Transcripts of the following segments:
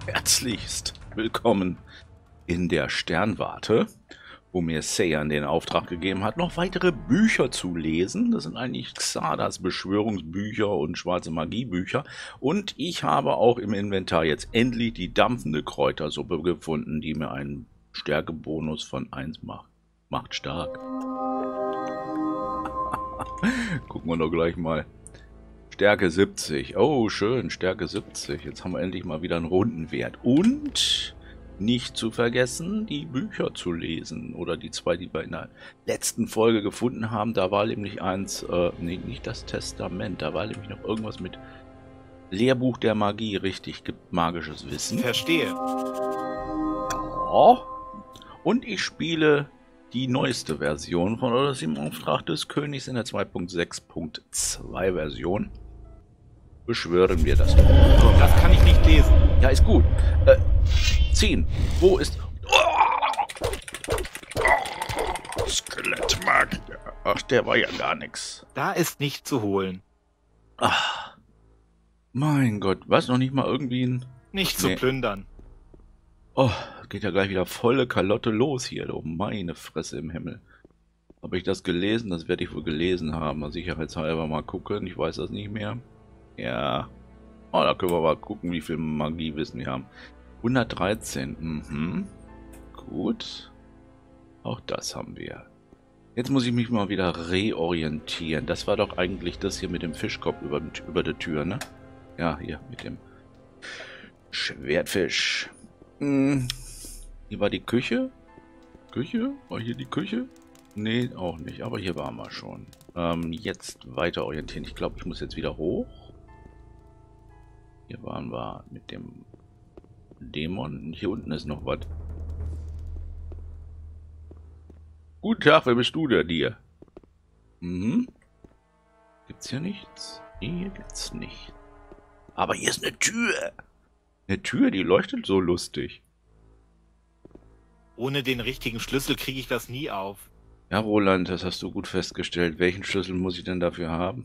Herzlichst willkommen in der Sternwarte, wo mir Seiyan den Auftrag gegeben hat, noch weitere Bücher zu lesen. Das sind eigentlich Xardas Beschwörungsbücher und schwarze Magiebücher. Und ich habe auch im Inventar jetzt endlich die dampfende Kräutersuppe gefunden, die mir einen Stärkebonus von 1 macht. Macht stark. Gucken wir doch gleich mal. Stärke 70. Oh, schön. Stärke 70. Jetzt haben wir endlich mal wieder einen runden Wert. Und nicht zu vergessen, die Bücher zu lesen. Oder die zwei, die wir in der letzten Folge gefunden haben. Da war nämlich eins, nee, nicht das Testament. Da war nämlich noch irgendwas mit Lehrbuch der Magie. Richtig, gibt magisches Wissen. Verstehe. Ja. Und ich spiele die neueste Version von Odyssey im Auftrag des Königs in der 2.6.2 Version. Beschwören wir das. Das kann ich nicht lesen. Ja, ist gut. 10. Wo ist... Skelettmagier. Ach, der war ja gar nichts. Da ist nicht zu holen. Ach, mein Gott. Was, noch nicht mal irgendwie ein... Nicht zu plündern. Oh, geht ja gleich wieder volle Kalotte los hier. Oh, meine Fresse im Himmel. Habe ich das gelesen? Das werde ich wohl gelesen haben. Mal sicherheitshalber mal gucken. Ich weiß das nicht mehr. Ja. Oh, da können wir mal gucken, wie viel Magiewissen wir haben. 113. Mhm. Gut. Auch das haben wir. Jetzt muss ich mich mal wieder reorientieren. Das war doch eigentlich das hier mit dem Fischkopf über der Tür, ne? Ja, hier mit dem Schwertfisch. Hier war die Küche. Küche? War hier die Küche? Nee, auch nicht. Aber hier waren wir schon. Jetzt weiter orientieren. Ich glaube, ich muss jetzt wieder hoch. Hier waren wir mit dem Dämon. Hier unten ist noch was. Guten Tag, wer bist du denn dir? Gibt's hier nichts? Hier gibt's nicht. Aber hier ist eine Tür. Eine Tür, die leuchtet so lustig. Ohne den richtigen Schlüssel kriege ich das nie auf. Ja, Roland, das hast du gut festgestellt. Welchen Schlüssel muss ich denn dafür haben?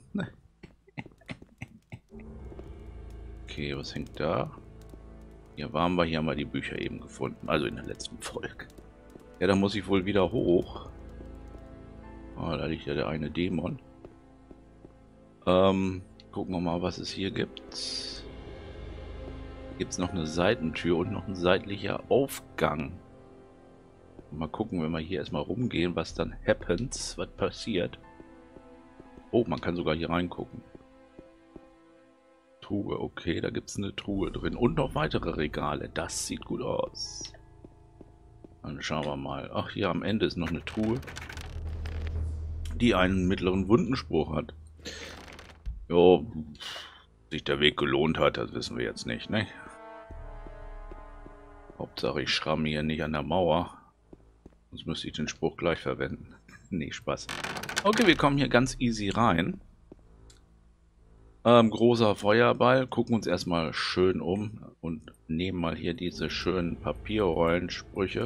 Okay, was hängt da? Hier waren wir, hier haben wir die Bücher eben gefunden. Also in der letzten Folge. Ja, da muss ich wohl wieder hoch. Oh, da liegt ja der eine Dämon. Gucken wir mal, was es hier gibt. Gibt es noch eine Seitentür und noch ein seitlicher Aufgang. Mal gucken, wenn wir hier erstmal rumgehen, was dann happens, was passiert. Oh, man kann sogar hier reingucken. Truhe, okay, da gibt es eine Truhe drin. Und noch weitere Regale. Das sieht gut aus. Dann schauen wir mal. Ach, hier am Ende ist noch eine Truhe, die einen mittleren Wundenspruch hat. Jo, sich der Weg gelohnt hat, das wissen wir jetzt nicht, ne? Hauptsache ich schramme hier nicht an der Mauer. Sonst müsste ich den Spruch gleich verwenden. Nee, Spaß. Okay, wir kommen hier ganz easy rein. Großer Feuerball. Gucken uns erstmal schön um und nehmen mal hier diese schönen Papierrollensprüche.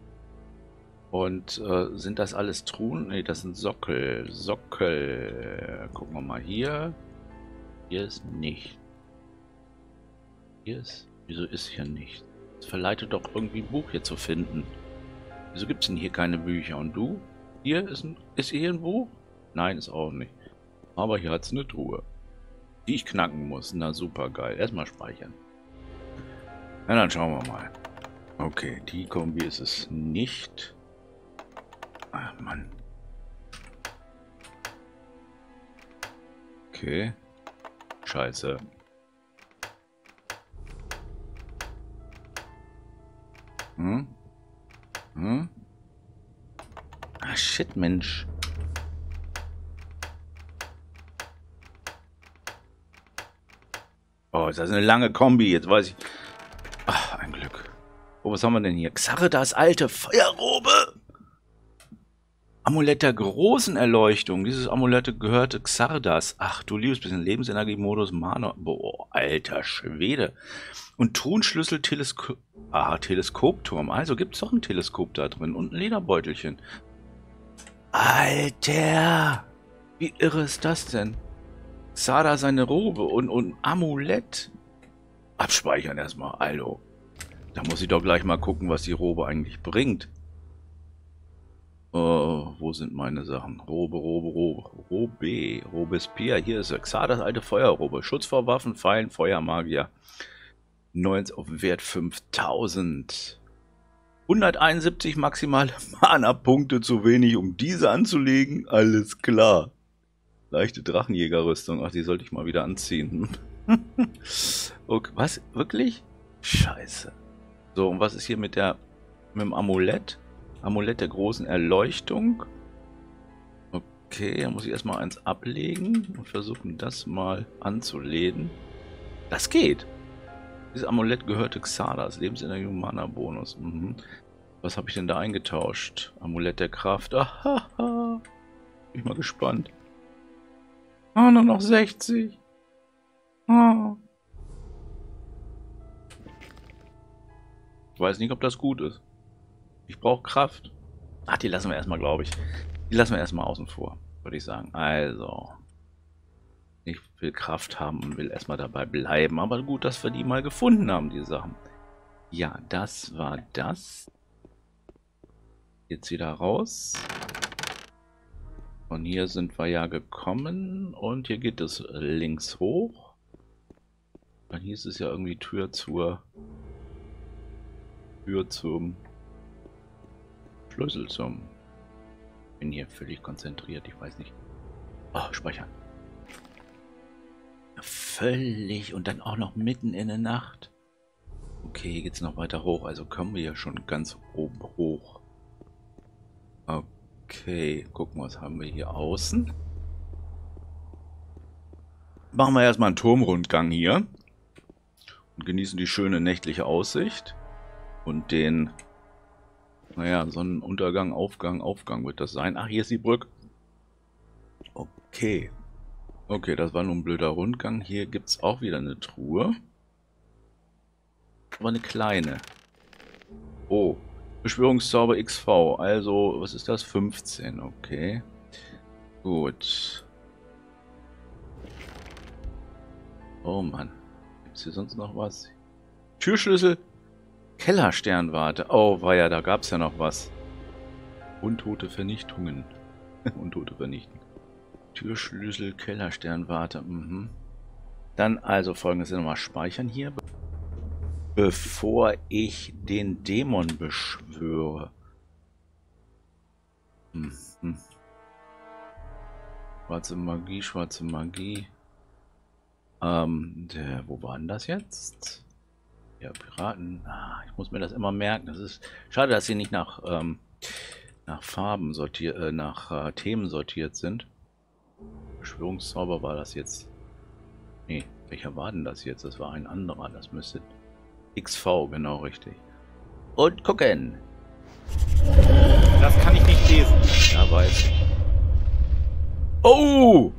Und sind das alles Truhen? Ne, das sind Sockel. Sockel. Gucken wir mal hier. Hier ist nicht. Hier ist... Wieso ist hier nicht? Es verleitet doch irgendwie ein Buch hier zu finden. Wieso gibt es denn hier keine Bücher? Und du? Hier ist hier ein Buch? Nein, ist auch nicht. Aber hier hat es eine Truhe, die ich knacken muss. Na super geil. Erstmal speichern. Na dann schauen wir mal. Okay, die Kombi ist es nicht. Ach Mann. Okay. Scheiße. Ah, shit, Mensch. Oh, ist das eine lange Kombi. Jetzt weiß ich... Ach, ein Glück. Oh, was haben wir denn hier? Xardas alte Feuerrobe. Amulett der großen Erleuchtung. Dieses Amulett gehörte Xardas. Ach, du liebes bisschen Lebensenergie-Modus, Mana. Boah, alter Schwede. Und Truhenschlüssel, Teleskopturm. Also gibt es doch ein Teleskop da drin. Und ein Lederbeutelchen. Alter! Wie irre ist das denn? Xarda seine Robe und Amulett. Abspeichern erstmal. Alter. Da muss ich doch gleich mal gucken, was die Robe eigentlich bringt. Wo sind meine Sachen? Robe. Robespierre. Hier ist sie. Xardas alte Feuerrobe. Schutz vor Waffen, Pfeilen, Feuermagier. 9 auf Wert 5000. 171 maximale Mana-Punkte zu wenig, um diese anzulegen. Alles klar. Leichte Drachenjägerrüstung. Ach, die sollte ich mal wieder anziehen. Okay, was? Wirklich? Scheiße. So, und was ist hier mit dem Amulett? Amulett der großen Erleuchtung. Okay, da muss ich erstmal eins ablegen und versuchen, das mal anzulegen. Das geht. Dieses Amulett gehörte Xardas. Lebensenergie und Mana-Bonus. Was habe ich denn da eingetauscht? Amulett der Kraft. Ahaha. Bin ich mal gespannt. Ah, nur noch 60. Ah. Ich weiß nicht, ob das gut ist. Ich brauche Kraft. Ach, die lassen wir erstmal, glaube ich. Die lassen wir erstmal außen vor, würde ich sagen. Also. Ich will Kraft haben und will erstmal dabei bleiben. Aber gut, dass wir die mal gefunden haben, die Sachen. Ja, das war das. Jetzt wieder raus. Von hier sind wir ja gekommen. Und hier geht es links hoch. Dann hieß es ja irgendwie Tür zum Schlüssel zum. Bin hier völlig konzentriert, ich weiß nicht. Oh, speichern. Völlig und dann auch noch mitten in der Nacht. Okay, hier geht's noch weiter hoch, also kommen wir ja schon ganz oben hoch. Okay, gucken, was haben wir hier außen. Machen wir erstmal einen Turmrundgang hier. Und genießen die schöne nächtliche Aussicht. Und den, naja, Sonnenuntergang, Aufgang wird das sein. Ach, hier ist die Brücke. Okay. Okay, das war nur ein blöder Rundgang. Hier gibt es auch wieder eine Truhe. Aber eine kleine. Oh. Beschwörungszauber XV. Also, was ist das? 15. Okay. Gut. Oh Mann. Gibt es hier sonst noch was? Türschlüssel. Kellersternwarte. Oh, war ja, da gab es ja noch was. Untote Vernichtungen. Untote Vernichten. Türschlüssel, Kellersternwarte. Dann also folgendes nochmal speichern hier. Bevor ich den Dämon beschwöre. Schwarze Magie, schwarze Magie. Wo war denn das jetzt? Ja, Piraten. Ah, ich muss mir das immer merken. Das ist schade, dass sie nicht nach Farben sortiert, nach Themen sortiert sind. Beschwörungszauber war das jetzt. Nee, welcher war denn das jetzt? Das war ein anderer. Das müsste XV, genau richtig. Und gucken. Das kann ich nicht lesen. Ja, weiß ich. Oh!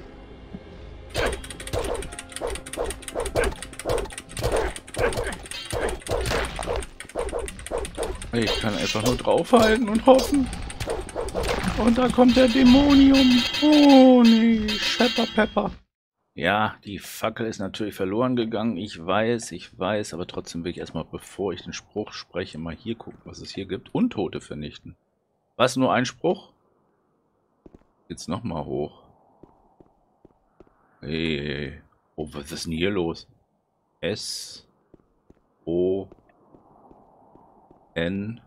Ich kann einfach nur draufhalten und hoffen. Und da kommt der Dämonium. Oh nee, Shepper Pepper. Ja, die Fackel ist natürlich verloren gegangen. Ich weiß, aber trotzdem will ich erstmal, bevor ich den Spruch spreche, mal hier gucken, was es hier gibt. Untote vernichten. Was, nur ein Spruch? Jetzt nochmal hoch. Hey. Oh, was ist denn hier los? S-O-N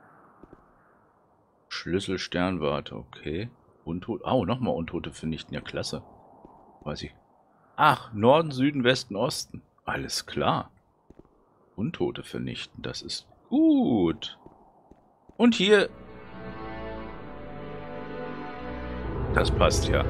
Schlüssel Sternwarte, okay. Untote. Oh, nochmal Untote vernichten. Ja, klasse. Weiß ich. Ach, Norden, Süden, Westen, Osten. Alles klar. Untote vernichten, das ist gut. Und hier. Das passt ja.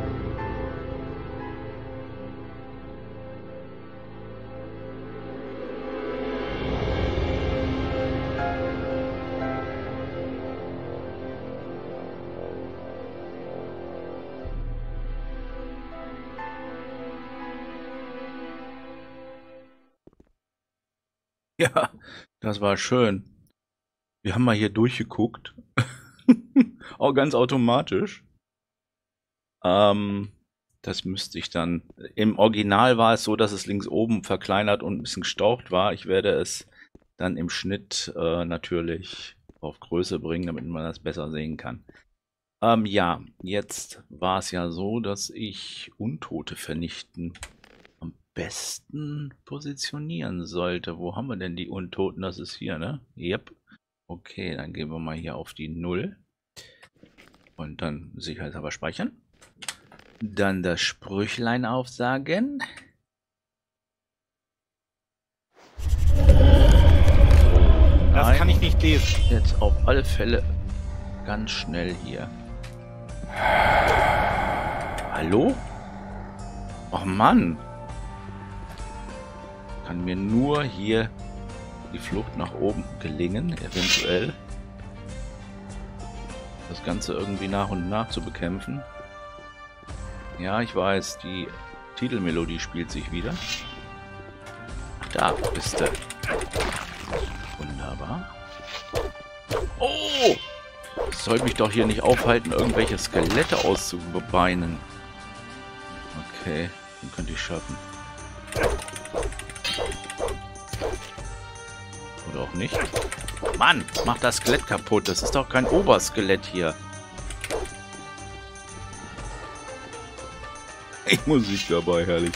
Ja, das war schön. Wir haben mal hier durchgeguckt. Auch ganz automatisch. Das müsste ich dann. Im Original war es so, dass es links oben verkleinert und ein bisschen gestaucht war. Ich werde es dann im Schnitt natürlich auf Größe bringen, damit man das besser sehen kann. Ja, jetzt war es ja so, dass ich Untote vernichten am besten positionieren sollte. Wo haben wir denn die Untoten? Das ist hier, ne? Yep. Okay, dann gehen wir mal hier auf die 0. Und dann sicherheitshalber speichern. Dann das Sprüchlein aufsagen. Das kann ich nicht lesen. Jetzt auf alle Fälle ganz schnell hier. Hallo? Oh Mann. Kann mir nur hier die Flucht nach oben gelingen, eventuell. Das Ganze irgendwie nach und nach zu bekämpfen. Ja, ich weiß, die Titelmelodie spielt sich wieder. Da bist du. Wunderbar. Oh! Das soll mich doch hier nicht aufhalten, irgendwelche Skelette auszubeinen. Okay, den könnte ich schaffen. Oder auch nicht. Mann, mach das Skelett kaputt. Das ist doch kein Oberskelett hier. Ich Musik dabei, herrlich.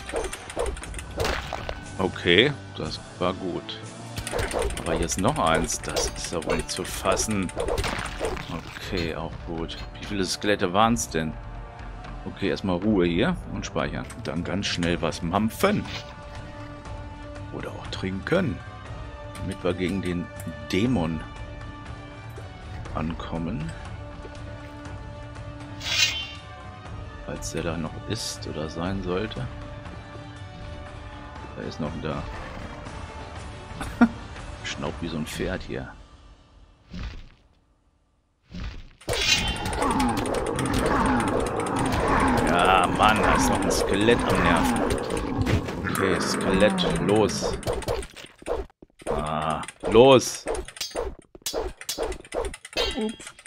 Okay, das war gut. Aber hier ist noch eins. Das ist ja wohl nicht zu fassen. Okay, auch gut. Wie viele Skelette waren es denn? Okay, erstmal Ruhe hier und speichern. Dann ganz schnell was mampfen. Oder auch trinken. Damit wir gegen den Dämon ankommen. Falls der da noch ist oder sein sollte. Er ist noch da. Schnaubt wie so ein Pferd hier. Ja, Mann, da ist noch ein Skelett am Nerven. Okay, Skelett, los. Ah, los. Ups.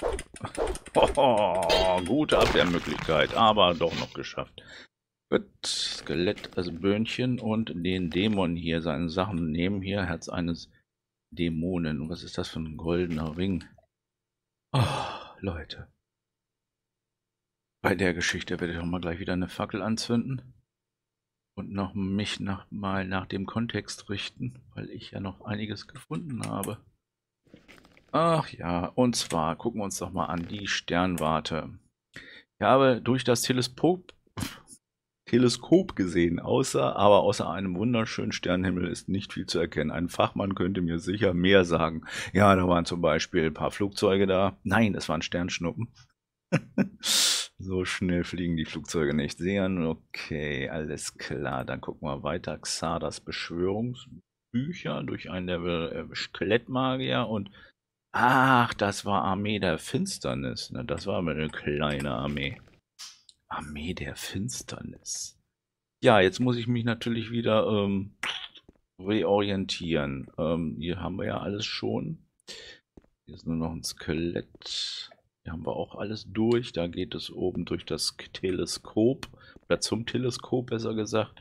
Oh, gute Abwehrmöglichkeit, aber doch noch geschafft. Gut, Skelett, also Böhnchen und den Dämon hier, seine Sachen nehmen hier, Herz eines Dämonen. Und was ist das für ein goldener Ring? Oh, Leute. Bei der Geschichte werde ich auch mal gleich wieder eine Fackel anzünden. Und noch mich mal nach dem Kontext richten, weil ich ja noch einiges gefunden habe. Ach ja, und zwar gucken wir uns doch mal an die Sternwarte. Ich habe durch das Teleskop gesehen, aber außer einem wunderschönen Sternenhimmel ist nicht viel zu erkennen. Ein Fachmann könnte mir sicher mehr sagen. Ja, da waren zum Beispiel ein paar Flugzeuge da. Nein, das waren Sternschnuppen. So schnell fliegen die Flugzeuge nicht. Sehen, okay, alles klar. Dann gucken wir weiter. Xardas Beschwörungsbücher durch einen der Skelettmagier und ach, das war Armee der Finsternis. Ne? Das war eine kleine Armee. Armee der Finsternis. Ja, jetzt muss ich mich natürlich wieder reorientieren. Hier haben wir ja alles schon. Hier ist nur noch ein Skelett. Hier haben wir auch alles durch. Da geht es oben durch das Teleskop. Oder zum Teleskop, besser gesagt.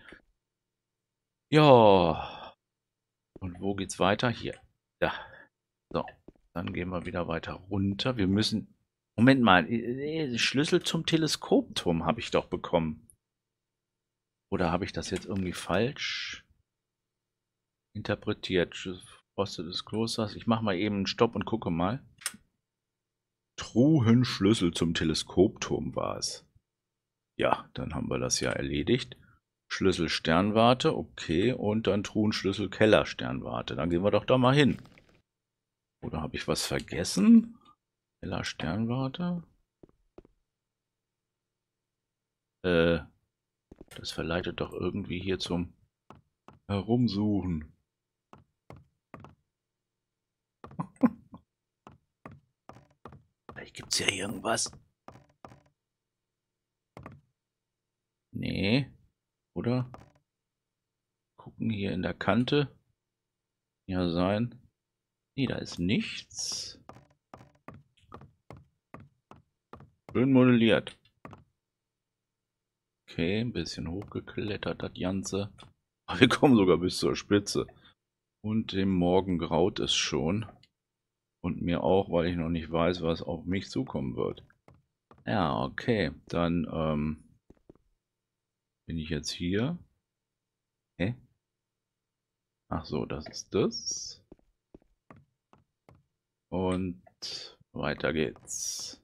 Ja. Und wo geht's weiter? Hier. Ja. So. Dann gehen wir wieder weiter runter. Wir müssen... Moment mal. Schlüssel zum Teleskopturm habe ich doch bekommen. Oder habe ich das jetzt irgendwie falsch interpretiert? Pfoste des Klosters. Ich mache mal eben einen Stopp und gucke mal. Truhenschlüssel zum Teleskopturm war es. Ja, dann haben wir das ja erledigt. Schlüssel Sternwarte, okay. Und dann Truhenschlüssel Keller Sternwarte. Dann gehen wir doch da mal hin. Oder habe ich was vergessen? Keller Sternwarte? Das verleitet doch irgendwie hier zum Herumsuchen. Vielleicht gibt es ja irgendwas. Nee. Oder? Gucken hier in der Kante. Ja, sein. Nee, da ist nichts. Schön modelliert. Okay, ein bisschen hochgeklettert, das Ganze. Aber wir kommen sogar bis zur Spitze. Und dem Morgen graut es schon. Und mir auch, weil ich noch nicht weiß, was auf mich zukommen wird. Ja, okay. Dann bin ich jetzt hier. Hä? Ach so, das ist das. Und weiter geht's.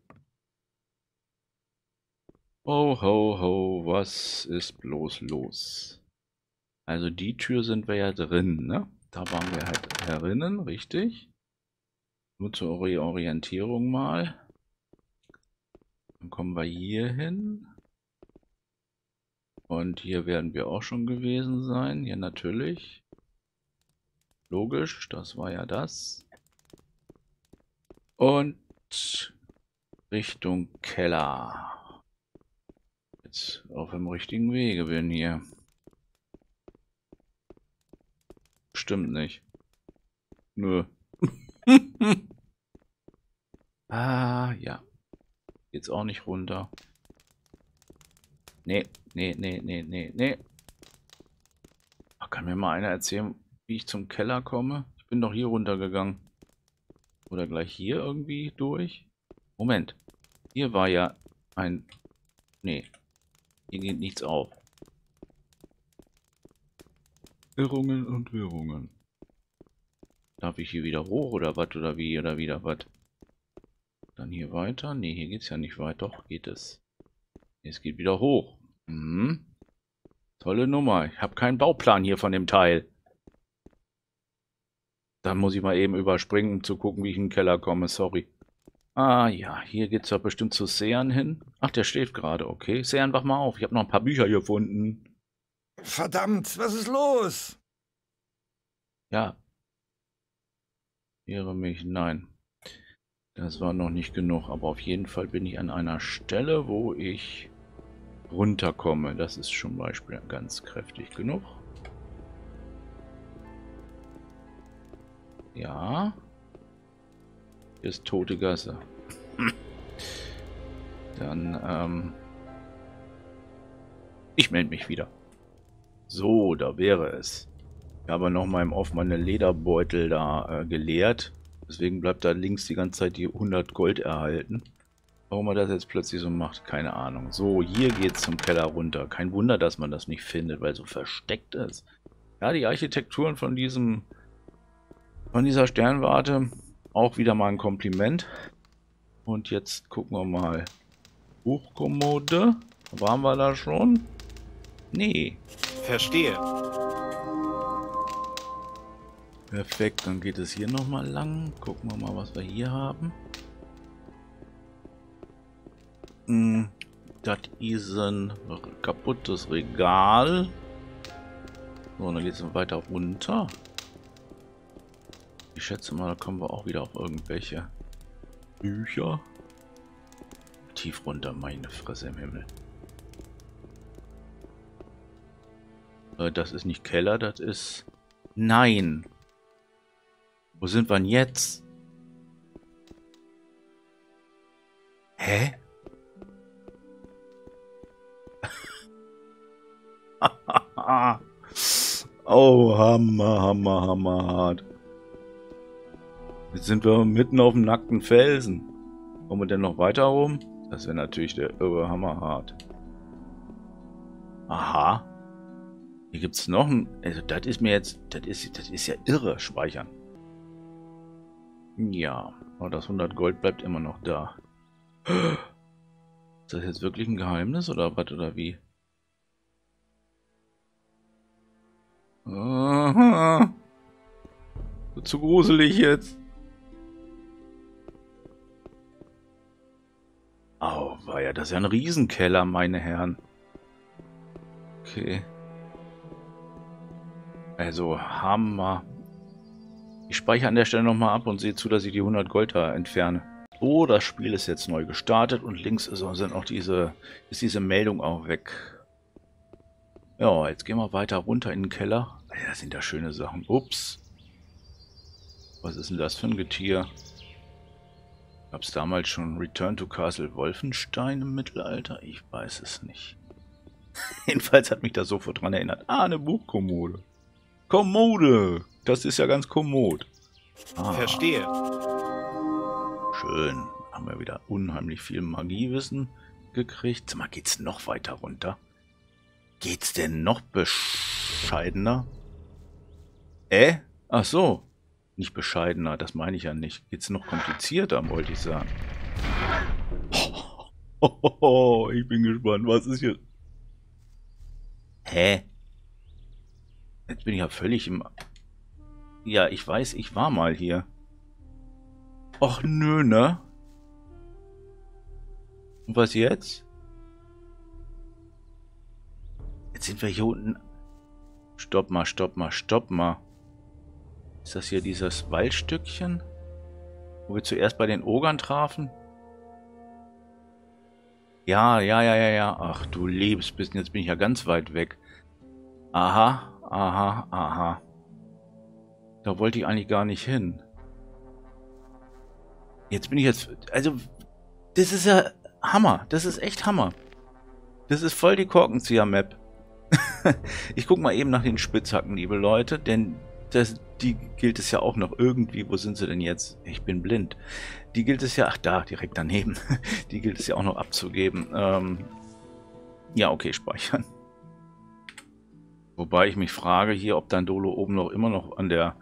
Ho, ho, ho, was ist bloß los? Also die Tür sind wir ja drin, ne? Da waren wir halt herinnen, richtig? Nur zur Orientierung mal. Dann kommen wir hier hin. Und hier werden wir auch schon gewesen sein. Ja, natürlich. Logisch, das war ja das. Und Richtung Keller. Jetzt auf dem richtigen Wege bin hier. Stimmt nicht. Nö. Ah, ja. Geht's auch nicht runter. Nee, nee, nee, nee, nee, nee. Ach, kann mir mal einer erzählen, wie ich zum Keller komme? Ich bin doch hier runtergegangen. Oder gleich hier irgendwie durch? Moment. Hier war ja ein... Nee. Hier geht nichts auf. Irrungen und Wirrungen. Darf ich hier wieder hoch oder was? Oder wie? Oder wieder was? Dann hier weiter? Nee, hier geht's ja nicht weiter. Doch, geht es. Es geht wieder hoch. Mhm. Tolle Nummer. Ich habe keinen Bauplan hier von dem Teil. Da muss ich mal eben überspringen, um zu gucken, wie ich in den Keller komme. Sorry. Ah ja, hier geht's doch bestimmt zu Sean hin. Ach, der schläft gerade. Okay. Sean, wach mal auf. Ich habe noch ein paar Bücher gefunden. Verdammt, was ist los? Ja. Irre mich. Nein. Das war noch nicht genug. Aber auf jeden Fall bin ich an einer Stelle, wo ich runterkomme. Das ist zum Beispiel ganz kräftig genug. Ja. Hier ist tote Gasse. Dann, ich melde mich wieder. So, da wäre es. Ich habe nochmal im Off meine Lederbeutel da geleert. Deswegen bleibt da links die ganze Zeit die 100 Gold erhalten. Warum er das jetzt plötzlich so macht, keine Ahnung. So, hier geht's zum Keller runter. Kein Wunder, dass man das nicht findet, weil so versteckt ist. Ja, die Architekturen von dieser Sternwarte, auch wieder mal ein Kompliment. Und jetzt gucken wir mal. Buchkommode. Waren wir da schon? Nee. Verstehe. Perfekt, dann geht es hier nochmal lang. Gucken wir mal, was wir hier haben. Das ist ein kaputtes Regal. So, dann geht es weiter runter. Ich schätze mal, da kommen wir auch wieder auf irgendwelche Bücher. Tief runter, meine Fresse im Himmel. Das ist nicht Keller, das ist... Nein! Wo sind wir denn jetzt? Hä? Oh, Hammer, Hammer, Hammer hart. Jetzt sind wir mitten auf dem nackten Felsen. Kommen wir denn noch weiter rum? Das wäre natürlich der irre Hammer hart. Aha. Hier gibt es noch ein... Also das ist mir jetzt... Das ist ja irre, speichern. Ja, aber das 100 Gold bleibt immer noch da. Ist das jetzt wirklich ein Geheimnis oder was oder wie? Aha. Zu gruselig jetzt. Au, war ja das ist ja ein Riesenkeller, meine Herren. Okay. Also, Hammer. Ich speichere an der Stelle nochmal ab und sehe zu, dass ich die 100 Gold da entferne. Oh, das Spiel ist jetzt neu gestartet und links ist auch diese Meldung auch weg. Ja, jetzt gehen wir weiter runter in den Keller. Ja, das sind ja schöne Sachen. Ups. Was ist denn das für ein Getier? Gab es damals schon Return to Castle Wolfenstein im Mittelalter? Ich weiß es nicht. Jedenfalls hat mich das sofort dran erinnert. Ah, eine Buchkommode. Kommode! Das ist ja ganz kommod. Verstehe. Schön. Haben wir wieder unheimlich viel Magiewissen gekriegt. Sag mal, geht's noch weiter runter? Geht's denn noch bescheidener? Ach so. Nicht bescheidener, das meine ich ja nicht. Geht's noch komplizierter, wollte ich sagen. Ich bin gespannt, was ist hier? Hä? Jetzt bin ich ja völlig im... Ja, ich weiß, ich war mal hier. Och nö, ne? Und was jetzt? Jetzt sind wir hier unten. Stopp mal, stopp mal, stopp mal. Ist das hier dieses Waldstückchen? Wo wir zuerst bei den Ogern trafen? Ja. Ach du liebes bisschen, jetzt bin ich ja ganz weit weg. Aha. Da wollte ich eigentlich gar nicht hin. Jetzt bin ich jetzt... Also, das ist ja Hammer. Das ist echt Hammer. Das ist voll die Korkenzieher-Map. Ich guck mal eben nach den Spitzhacken, liebe Leute, denn die gilt es ja auch noch irgendwie. Wo sind sie denn jetzt? Ich bin blind. Die gilt es ja... Ach, da, direkt daneben. Die gilt es ja auch noch abzugeben. Ja, okay, speichern. Wobei ich mich frage hier, ob Dandolo oben noch immer noch an der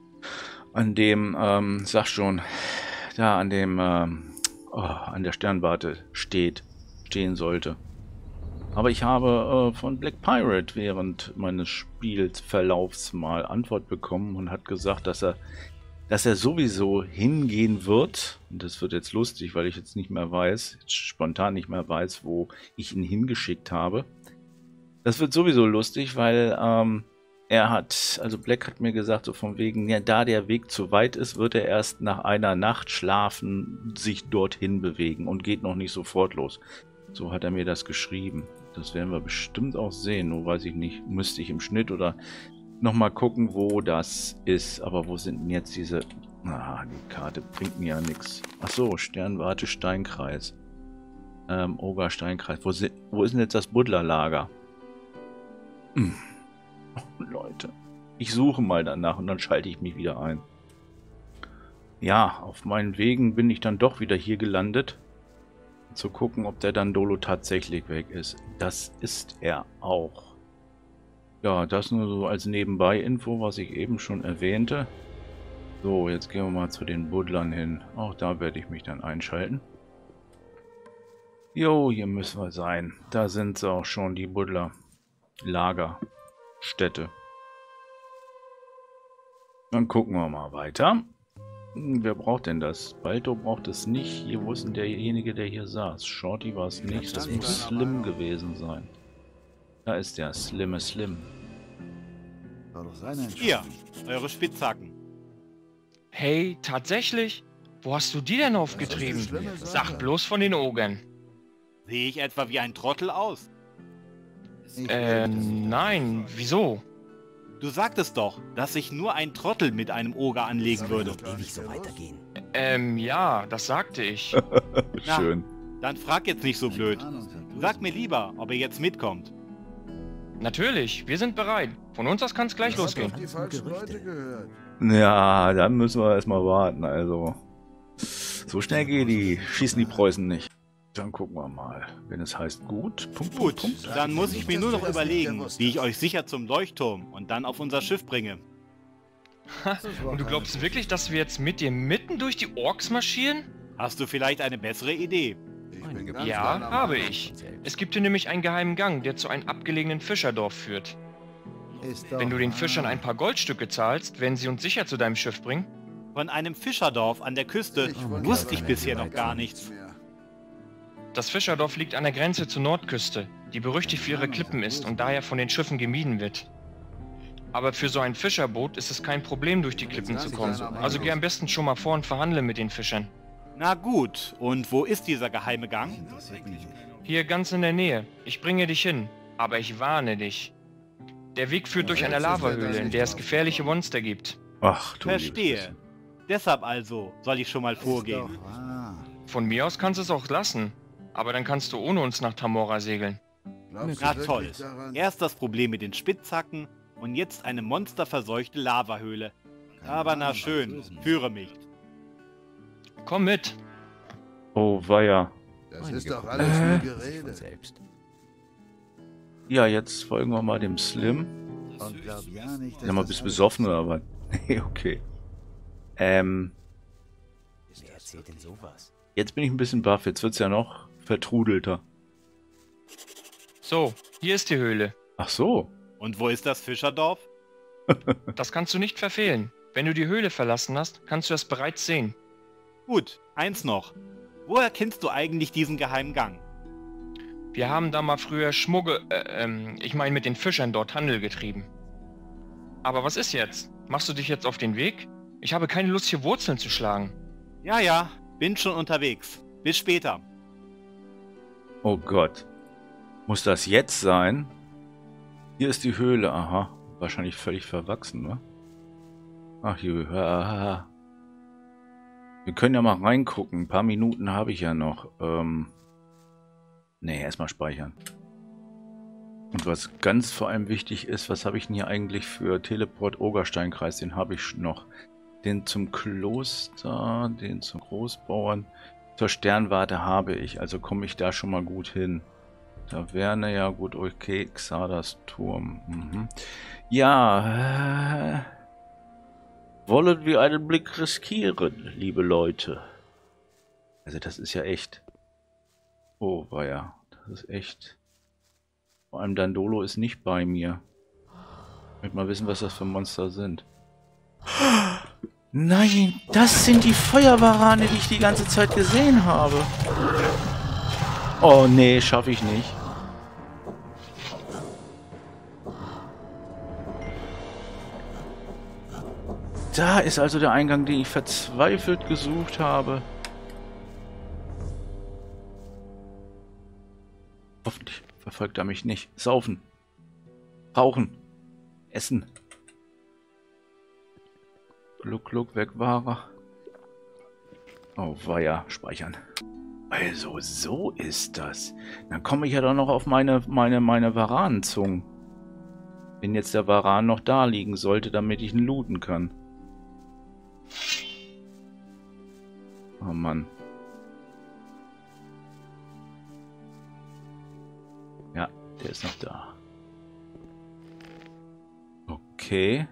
Sternwarte stehen sollte. Aber ich habe von Black Pirate während meines Spielverlaufs mal Antwort bekommen und hat gesagt, dass er sowieso hingehen wird. Und das wird jetzt lustig, weil ich jetzt nicht mehr weiß, spontan nicht mehr weiß, wo ich ihn hingeschickt habe. Das wird sowieso lustig, weil Black hat mir gesagt, so von wegen, ja, da der Weg zu weit ist, wird er erst nach einer Nacht schlafen, sich dorthin bewegen und geht noch nicht sofort los. So hat er mir das geschrieben. Das werden wir bestimmt auch sehen, nur weiß ich nicht, müsste ich im Schnitt oder nochmal gucken, wo das ist. Aber wo sind denn jetzt diese... die Karte bringt mir ja nichts. Achso, Sternwarte, Steinkreis. Oger, Steinkreis. Wo ist denn jetzt das Buddlerlager? Oh, Leute, ich suche mal danach und dann schalte ich mich wieder ein. Ja, auf meinen Wegen bin ich dann doch wieder hier gelandet. Zu gucken, ob der Dandolo tatsächlich weg ist. Das ist er auch. Ja, das nur so als Nebenbei-Info, was ich eben schon erwähnte. So, jetzt gehen wir mal zu den Buddlern hin. Auch da werde ich mich dann einschalten. Jo, hier müssen wir sein. Da sind sie auch schon, die Buddler. Lagerstätte. Dann gucken wir mal weiter. Wer braucht denn das? Balto braucht es nicht. Hier, wo ist denn derjenige, der hier saß? Shorty war es nicht. Das muss Slim gewesen sein. Da ist der Slimme Slim. Hier, eure Spitzhacken. Hey, tatsächlich? Wo hast du die denn aufgetrieben? Sag bloß von den Ogern. Sehe ich etwa wie ein Trottel aus? Nein, wieso? Du sagtest doch, dass sich nur ein Trottel mit einem Oger anlegen würde. Ewig so weitergehen. Ja, das sagte ich. Schön. Dann frag jetzt nicht so blöd. Sag mir lieber, ob ihr jetzt mitkommt. Natürlich, wir sind bereit. Von uns aus kann es gleich losgehen. Die falschen Leute gehört. Ja, dann müssen wir erstmal warten. Also, so schnell schießen die Preußen nicht. Dann gucken wir mal, wenn es heißt gut. Gut, dann muss ich mir nur noch überlegen, wie ich euch sicher zum Leuchtturm und dann auf unser Schiff bringe. Und du glaubst wirklich, dass wir jetzt mit dir mitten durch die Orks marschieren? Hast du vielleicht eine bessere Idee? Ja, habe ich. Es gibt hier nämlich einen geheimen Gang, der zu einem abgelegenen Fischerdorf führt. Wenn du den Fischern ein paar Goldstücke zahlst, werden sie uns sicher zu deinem Schiff bringen. Von einem Fischerdorf an der Küste wusste ich bisher noch gar nichts. Das Fischerdorf liegt an der Grenze zur Nordküste, die berüchtigt für ihre Klippen ist und daher von den Schiffen gemieden wird. Aber für so ein Fischerboot ist es kein Problem, durch die Klippen zu kommen. Also geh am besten schon mal vor und verhandle mit den Fischern. Na gut, und wo ist dieser geheime Gang? Hier ganz in der Nähe. Ich bringe dich hin, aber ich warne dich. Der Weg führt durch eine Lavahöhle, in der es gefährliche Monster gibt. Ach, du Verstehe. Deshalb also soll ich schon mal vorgehen. Von mir aus kannst du es auch lassen. Aber dann kannst du ohne uns nach Tamora segeln. Na toll. Erst das Problem mit den Spitzhacken, Und jetzt eine monsterverseuchte Lavahöhle. Aber na schön, führe mich. Komm mit. Oh, weia. Das ist doch alles nur Gerede. Ja, jetzt folgen wir mal dem Slim. Und glaub ja nicht, Sag mal, bist du besoffen oder was? Nee, okay. Wer erzählt denn sowas? Jetzt bin ich ein bisschen baff. Jetzt wird's ja noch vertrudelter. So, hier ist die Höhle. Ach so. Und wo ist das Fischerdorf? Das kannst du nicht verfehlen. Wenn du die Höhle verlassen hast, kannst du es bereits sehen. Gut, eins noch. Woher kennst du eigentlich diesen geheimen Gang? Wir haben da mal früher mit den Fischern dort Handel getrieben. Aber was ist jetzt? Machst du dich jetzt auf den Weg? Ich habe keine Lust, hier Wurzeln zu schlagen. Ja, ja, bin schon unterwegs. Bis später. Oh Gott. Muss das jetzt sein? Hier ist die Höhle. Aha. Wahrscheinlich völlig verwachsen, ne? Ach, hier. Ah. Wir können ja mal reingucken. Ein paar Minuten habe ich ja noch. Nee, erstmal speichern. Und was ganz vor allem wichtig ist, was habe ich denn hier eigentlich für Teleport Ogersteinkreis? Den habe ich noch. Den zum Kloster, den zum Großbauern. Zur Sternwarte habe ich. Also komme ich da schon mal gut hin. Taverne, ja gut, okay. Xardas Turm. Mhm. Ja. Wollen wir einen Blick riskieren, liebe Leute? Also das ist ja echt. Oh, weia. Das ist echt. Vor allem Dandolo ist nicht bei mir. Ich möchte mal wissen, was das für Monster sind. Nein, das sind die Feuerwarane, die ich die ganze Zeit gesehen habe. Oh nee, schaffe ich nicht. Da ist also der Eingang, den ich verzweifelt gesucht habe. Hoffentlich verfolgt er mich nicht. Saufen. Rauchen. Essen. Gluck, gluck, weg war er. Oh, weia, speichern. Also, so ist das. Dann komme ich ja doch noch auf meine Varanenzungen. Wenn jetzt der Varan noch da liegen sollte, damit ich ihn looten kann. Oh Mann. Ja, der ist noch da. Okay.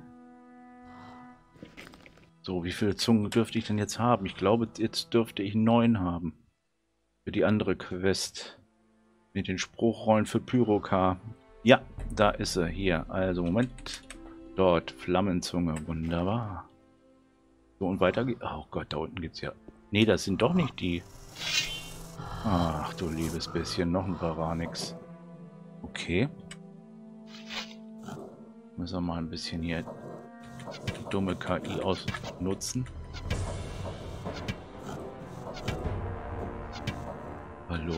So, wie viele Zungen dürfte ich denn jetzt haben? Ich glaube, jetzt dürfte ich 9 haben. Für die andere Quest. Mit den Spruchrollen für Pyrokar. Ja, da ist er. Hier. Also, Moment. Dort. Flammenzunge. Wunderbar. So, und weiter geht. Oh Gott, da unten geht's ja. Nee, das sind doch nicht die. Ach du liebes bisschen. Noch ein Varanix. Okay. Müssen wir mal ein bisschen hier die dumme KI ausnutzen. Hallo.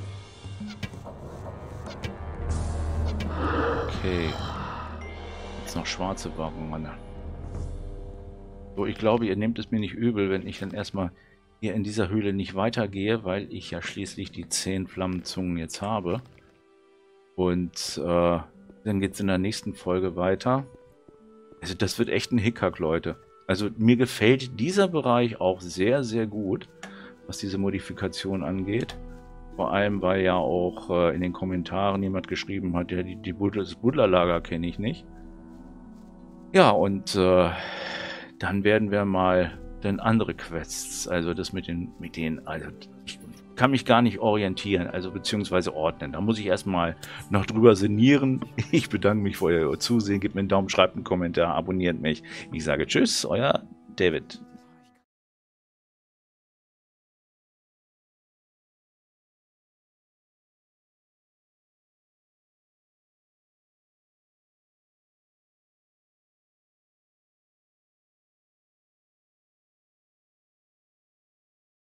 Okay. Jetzt noch schwarze Varane. So, ich glaube, ihr nehmt es mir nicht übel, wenn ich dann erstmal hier in dieser Höhle nicht weitergehe, weil ich ja schließlich die 10 Flammenzungen jetzt habe. Und dann geht es in der nächsten Folge weiter. Also das wird echt ein Hickhack, Leute. Also mir gefällt dieser Bereich auch sehr, sehr gut, was diese Modifikation angeht. Vor allem, weil ja auch in den Kommentaren jemand geschrieben hat, ja, das Buddlerlager kenne ich nicht. Ja, und dann werden wir mal dann andere Quests, also das mit den, also ich kann mich gar nicht orientieren, also beziehungsweise ordnen. Da muss ich erstmal noch drüber sinnieren. Ich bedanke mich für euer Zusehen, gebt mir einen Daumen, schreibt einen Kommentar, abonniert mich. Ich sage Tschüss, euer David.